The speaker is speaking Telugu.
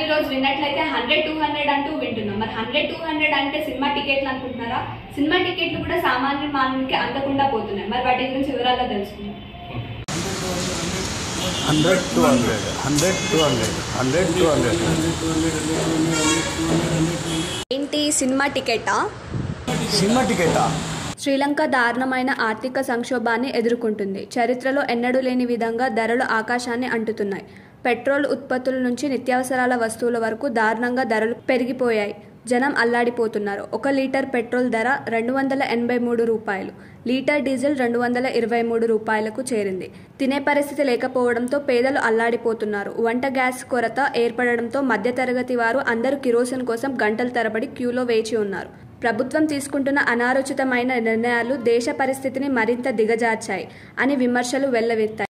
ఈ రోజు విన్నట్లయితే 100-200 అంటూ వింటున్నాం. మరి 100-200 అంటే సినిమా టికెట్లు అనుకుంటున్నారా? సినిమా టికెట్లు కూడా సామాన్య మానవునికి అందకుండా పోతున్నాయి. మరి వాటి గురించి వివరాల్లో తెలుసుకుందాం. 100-200 ఏంటి సినిమా టికెటా? శ్రీలంక దారుణమైన ఆర్థిక సంక్షోభాన్ని ఎదుర్కొంటుంది. చరిత్రలో ఎన్నడూ లేని విధంగా ధరలు ఆకాశాన్ని అంటుతున్నాయి. పెట్రోల్ ఉత్పత్తుల నుంచి నిత్యావసరాల వస్తువుల వరకు దారుణంగా ధరలు పెరిగిపోయాయి. జనం అల్లాడిపోతున్నారు. 1 లీటర్ పెట్రోల్ ధర 283 రూపాయలు, లీటర్ డీజిల్ 223 రూపాయలకు చేరింది. తినే పరిస్థితి లేకపోవడంతో పేదలు అల్లాడిపోతున్నారు. వంట గ్యాస్ కొరత ఏర్పడడంతో మధ్యతరగతి వారు అందరూ కిరోసిన్ కోసం గంటల తరబడి క్యూలో వేచి ఉన్నారు. ప్రభుత్వం తీసుకుంటున్న అనాలోచితమైన నిర్ణయాలు దేశ పరిస్థితిని మరింత దిగజార్చాయి అని విమర్శలు వెల్లువెత్తాయి.